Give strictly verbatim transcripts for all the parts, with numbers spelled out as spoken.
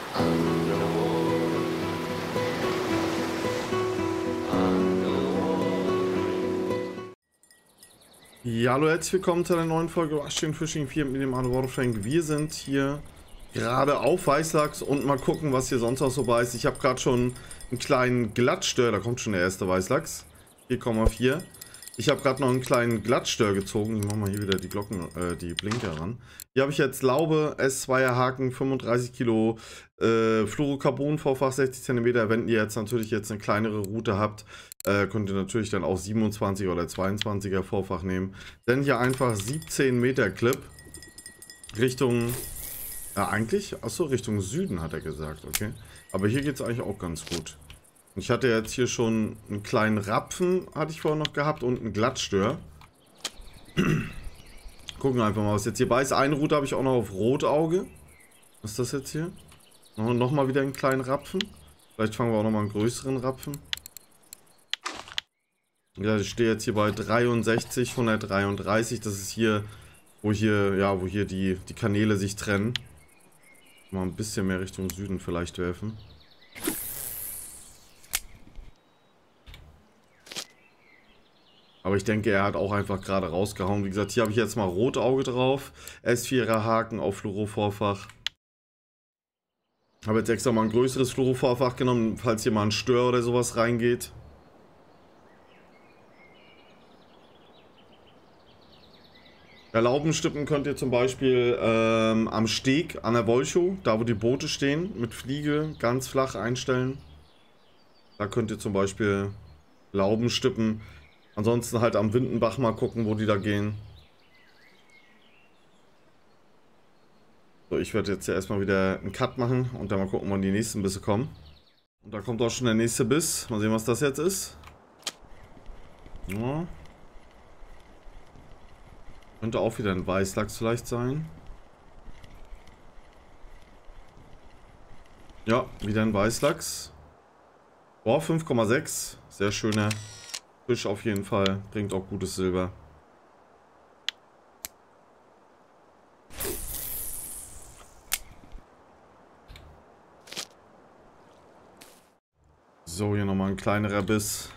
Ja, hallo, herzlich willkommen zu einer neuen Folge Russian Fishing vier mit dem Arno Waterfrank. Wir sind hier gerade auf Weißlachs und mal gucken, was hier sonst noch so bei ist. Ich habe gerade schon einen kleinen Glattstör, da kommt schon der erste Weißlachs. vier Komma vier. Ich habe gerade noch einen kleinen Glattstör gezogen. Ich mache mal hier wieder die Glocken, äh, die Blinker ran. Hier habe ich jetzt Laube, S zweier Haken, fünfunddreißig Kilo, äh, Fluorocarbon-Vorfach, sechzig Zentimeter. Wenn ihr jetzt natürlich jetzt eine kleinere Route habt, äh, könnt ihr natürlich dann auch siebenundzwanziger oder zweiundzwanziger Vorfach nehmen. Denn hier einfach siebzehn Meter Clip Richtung, ja eigentlich, achso, Richtung Süden hat er gesagt, okay. Aber hier geht es eigentlich auch ganz gut. Ich hatte jetzt hier schon einen kleinen Rapfen, hatte ich vorher noch gehabt, und einen Glattstör. Gucken einfach mal, was jetzt hier bei ist. Eine Route habe ich auch noch auf Rotauge. Was ist das jetzt hier? Noch, noch mal wieder einen kleinen Rapfen. Vielleicht fangen wir auch noch mal einen größeren Rapfen. Ja, ich stehe jetzt hier bei dreiundsechzig, hundertdreiunddreißig. Das ist hier, wo hier, ja, wo hier die, die Kanäle sich trennen. Mal ein bisschen mehr Richtung Süden vielleicht werfen. Aber ich denke, er hat auch einfach gerade rausgehauen. Wie gesagt, hier habe ich jetzt mal Rotauge drauf. S vierer Haken auf Fluoro-Vorfach. Habe jetzt extra mal ein größeres Fluoro-Vorfach genommen, falls hier mal ein Stör oder sowas reingeht. Ja, Laubenstippen könnt ihr zum Beispiel ähm, am Steg an der Wolchow, da wo die Boote stehen, mit Fliege ganz flach einstellen. Da könnt ihr zum Beispiel Laubenstippen. Ansonsten halt am Windenbach mal gucken, wo die da gehen. So, ich werde jetzt ja erstmal wieder einen Cut machen und dann mal gucken, wann die nächsten Bisse kommen. Und da kommt auch schon der nächste Biss. Mal sehen, was das jetzt ist. Ja. Könnte auch wieder ein Weißlachs vielleicht sein. Ja, wieder ein Weißlachs. Boah, fünf Komma sechs. Sehr schöner Fisch auf jeden Fall. Bringt auch gutes Silber. So, hier nochmal ein kleinerer Biss.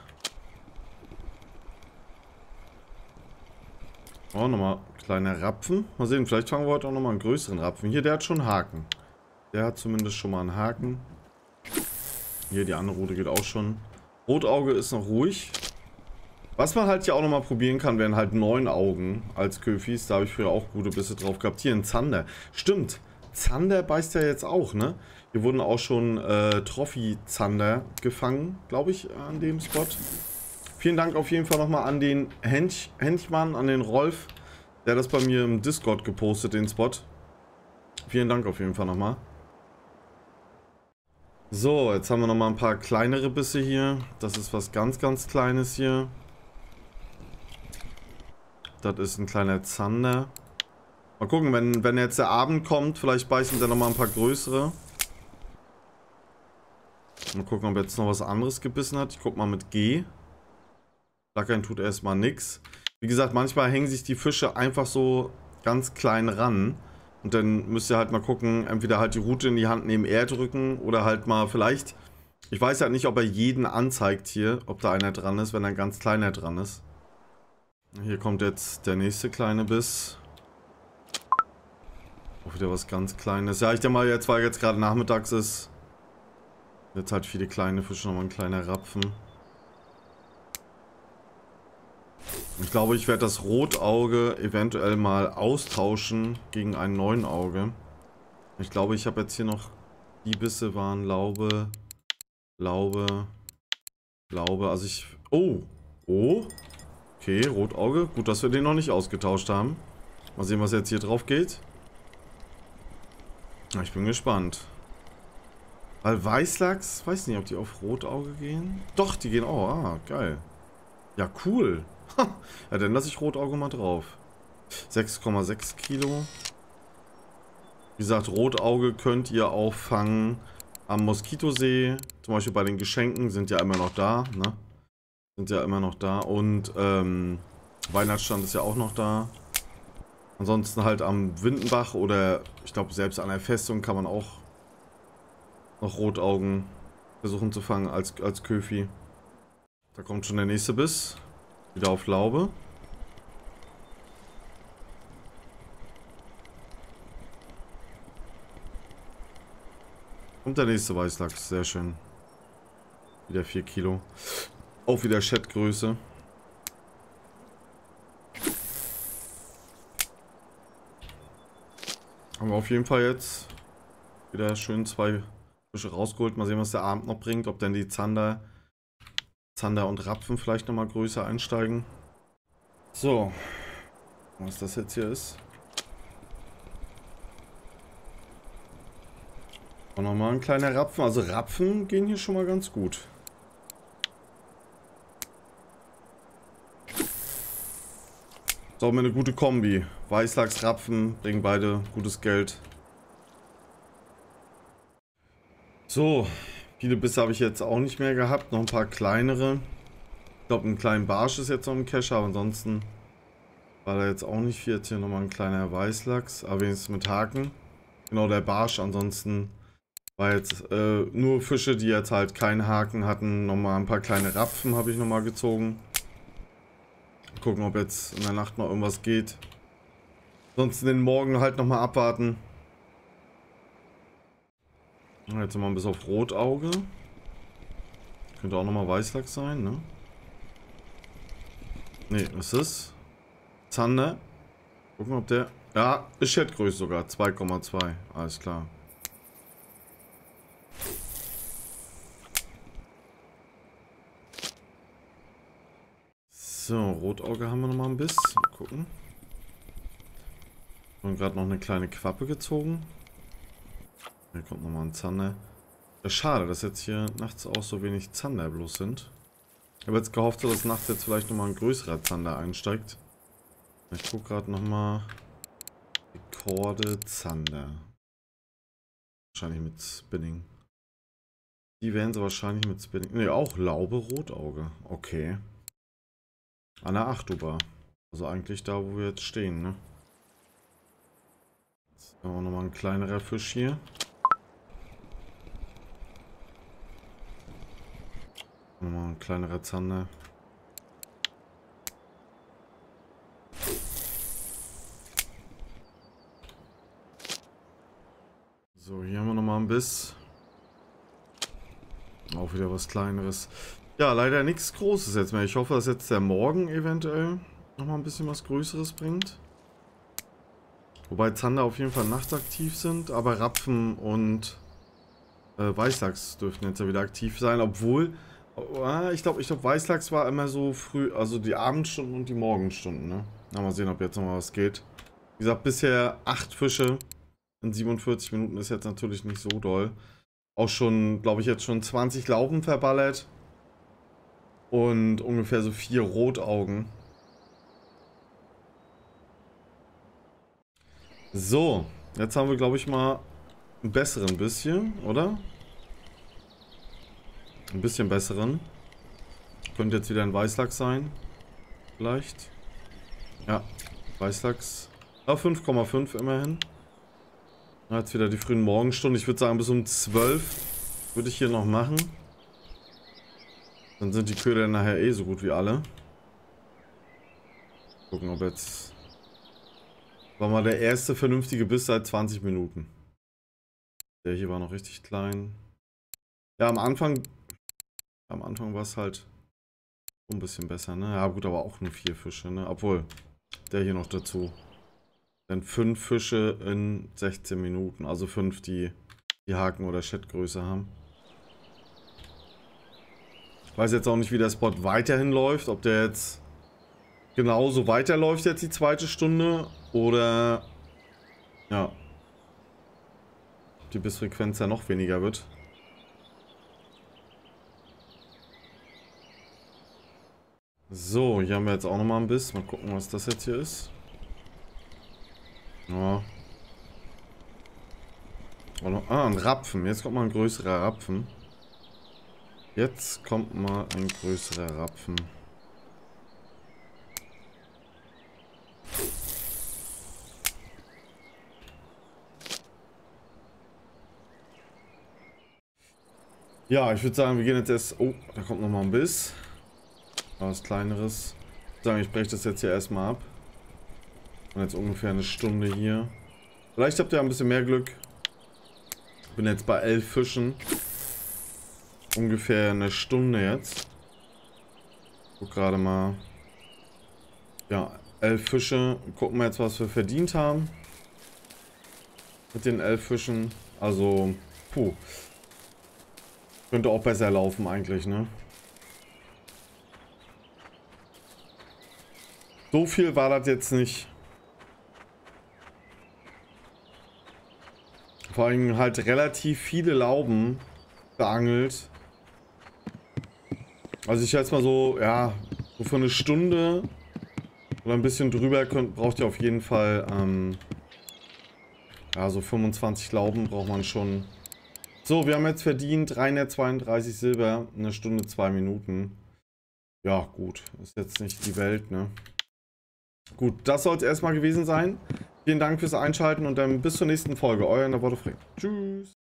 Oh, nochmal kleiner Rapfen. Mal sehen, vielleicht fangen wir heute auch nochmal einen größeren Rapfen. Hier, der hat schon Haken. Der hat zumindest schon mal einen Haken. Hier, die andere Route geht auch schon. Rotauge ist noch ruhig. Was man halt hier auch nochmal probieren kann, wären halt neun Augen als Köfis. Da habe ich früher auch gute Bisse drauf gehabt. Hier ein Zander. Stimmt, Zander beißt ja jetzt auch, ne? Hier wurden auch schon äh, Trophy-Zander gefangen, glaube ich, an dem Spot. Vielen Dank auf jeden Fall nochmal an den Hench Henchmann, an den Rolf. Der hat das bei mir im Discord gepostet, den Spot. Vielen Dank auf jeden Fall nochmal. So, jetzt haben wir nochmal ein paar kleinere Bisse hier. Das ist was ganz, ganz Kleines hier. Das ist ein kleiner Zander. Mal gucken, wenn, wenn jetzt der Abend kommt, vielleicht beißen wir nochmal ein paar größere. Mal gucken, ob er jetzt noch was anderes gebissen hat. Ich guck mal mit G. Flackern tut erstmal nichts. Wie gesagt, manchmal hängen sich die Fische einfach so ganz klein ran. Und dann müsst ihr halt mal gucken, entweder halt die Route in die Hand nehmen, R drücken oder halt mal vielleicht... Ich weiß halt nicht, ob er jeden anzeigt hier, ob da einer dran ist, wenn ein ganz kleiner dran ist. Hier kommt jetzt der nächste kleine Biss. Auch wieder was ganz Kleines. Ja, ich denke mal, jetzt, weil jetzt gerade nachmittags ist, jetzt halt viele kleine Fische, nochmal ein kleiner Rapfen. Ich glaube, ich werde das Rotauge eventuell mal austauschen gegen ein Neunauge. Ich glaube, ich habe jetzt hier noch, die Bisse waren Laube, Laube, Laube, also ich, oh, oh, okay, Rotauge, gut, dass wir den noch nicht ausgetauscht haben. Mal sehen, was jetzt hier drauf geht. Ich bin gespannt. Weil Weißlachs, weiß nicht, ob die auf Rotauge gehen. Doch, die gehen auch, ah, geil. Ja, cool. Ja, dann lasse ich Rotauge mal drauf. sechs Komma sechs Kilo. Wie gesagt, Rotauge könnt ihr auch fangen am Moskitosee. Zum Beispiel bei den Geschenken sind ja immer noch da, ne? Sind ja immer noch da. Und ähm, Weihnachtsstand ist ja auch noch da. Ansonsten halt am Windenbach oder ich glaube selbst an der Festung kann man auch noch Rotaugen versuchen zu fangen als, als Köfi. Da kommt schon der nächste Biss. Wieder auf Laube. Und der nächste Weißlachs, sehr schön. Wieder vier Kilo. Auch wieder Chatgröße. Haben wir auf jeden Fall jetzt wieder schön zwei Fische rausgeholt. Mal sehen, was der Abend noch bringt. Ob denn die Zander, Zander und Rapfen vielleicht nochmal größer einsteigen. So. Was das jetzt hier ist. Und nochmal ein kleiner Rapfen. Also Rapfen gehen hier schon mal ganz gut. Ist auch mal eine gute Kombi. Weißlachs, Rapfen bringen beide gutes Geld. So, viele Bisse habe ich jetzt auch nicht mehr gehabt. Noch ein paar kleinere. Ich glaube, einen kleinen Barsch ist jetzt noch im Cache, aber ansonsten war da jetzt auch nicht viel. Jetzt hier nochmal ein kleiner Weißlachs, aber wenigstens mit Haken. Genau, der Barsch. Ansonsten war jetzt äh, nur Fische, die jetzt halt keinen Haken hatten. Nochmal ein paar kleine Rapfen habe ich nochmal gezogen. Gucken, ob jetzt in der Nacht noch irgendwas geht. Sonst den Morgen halt nochmal abwarten. Jetzt mal bis auf Rotauge. Könnte auch nochmal Weißlachs sein, ne? Ne, was ist das? Zander. Gucken, ob der... Ja, ist Chatgröße sogar. zwei Komma zwei. Alles klar. So, Rotauge haben wir nochmal ein bisschen. Mal gucken. Und gerade noch eine kleine Quappe gezogen. Hier kommt nochmal ein Zander. Ja, schade, dass jetzt hier nachts auch so wenig Zander bloß sind. Ich habe jetzt gehofft, dass nachts jetzt vielleicht nochmal ein größerer Zander einsteigt. Ich gucke gerade nochmal. Rekorde Zander. Wahrscheinlich mit Spinning. Die werden sie wahrscheinlich mit Spinning. Ne, auch Laube, Rotauge. Okay. An der Achtuber. Also eigentlich da, wo wir jetzt stehen, ne? Jetzt haben wir nochmal ein kleinerer Fisch hier. Nochmal ein kleinerer Zander. So, hier haben wir nochmal ein Biss. Auch wieder was Kleineres. Ja, leider nichts Großes jetzt mehr. Ich hoffe, dass jetzt der Morgen eventuell nochmal ein bisschen was Größeres bringt. Wobei Zander auf jeden Fall nachtaktiv sind, aber Rapfen und äh, Weißlachs dürften jetzt ja wieder aktiv sein, obwohl, äh, ich glaube, ich glaube Weißlachs war immer so früh, also die Abendstunden und die Morgenstunden, ne? Na, mal sehen, ob jetzt nochmal was geht. Wie gesagt, bisher acht Fische in siebenundvierzig Minuten ist jetzt natürlich nicht so doll. Auch schon, glaube ich, jetzt schon zwanzig Lauben verballert. Und ungefähr so vier Rotaugen. So, jetzt haben wir, glaube ich, mal einen besseren bisschen, oder? Ein bisschen besseren. Könnte jetzt wieder ein Weißlachs sein. Vielleicht. Ja, Weißlachs. Ja, fünf Komma fünf immerhin. Ja, jetzt wieder die frühen Morgenstunden. Ich würde sagen, bis um zwölf würde ich hier noch machen. Dann sind die Köder nachher eh so gut wie alle. Gucken, ob jetzt... War mal der erste vernünftige Biss seit zwanzig Minuten. Der hier war noch richtig klein. Ja, am Anfang... Am Anfang war es halt ein bisschen besser, ne? Ja gut, aber auch nur vier Fische, ne? Obwohl, der hier noch dazu. Dann fünf Fische in sechzehn Minuten. Also fünf, die die Haken- oder Chatgröße haben. Ich weiß jetzt auch nicht, wie der Spot weiterhin läuft. Ob der jetzt genauso weiterläuft jetzt die zweite Stunde. Oder ja, die Bissfrequenz ja noch weniger wird. So, hier haben wir jetzt auch nochmal ein Biss. Mal gucken, was das jetzt hier ist. Ja. Ah, ein Rapfen. Jetzt kommt mal ein größerer Rapfen. Jetzt kommt mal ein größerer Rapfen. Ja, ich würde sagen, wir gehen jetzt erst... Oh, da kommt nochmal ein Biss. Was Kleineres. Ich würde sagen, ich breche das jetzt hier erstmal ab. Und jetzt ungefähr eine Stunde hier. Vielleicht habt ihr ein bisschen mehr Glück. Ich bin jetzt bei elf Fischen. Ungefähr eine Stunde jetzt. Guck gerade mal. Ja, elf Fische. Gucken wir jetzt, was wir verdient haben. Mit den elf Fischen. Also, puh. Könnte auch besser laufen eigentlich, ne? So viel war das jetzt nicht. Vor allem halt relativ viele Lauben beangelt. Also ich schätze mal so, ja, so für eine Stunde oder ein bisschen drüber könnt, braucht ihr auf jeden Fall, ähm, ja, so fünfundzwanzig Lauben braucht man schon. So, wir haben jetzt verdient dreihundertzweiunddreißig Silber, eine Stunde, zwei Minuten. Ja, gut, ist jetzt nicht die Welt, ne? Gut, das soll es erstmal gewesen sein. Vielen Dank fürs Einschalten und dann bis zur nächsten Folge. Euer Navarro Frank. Tschüss.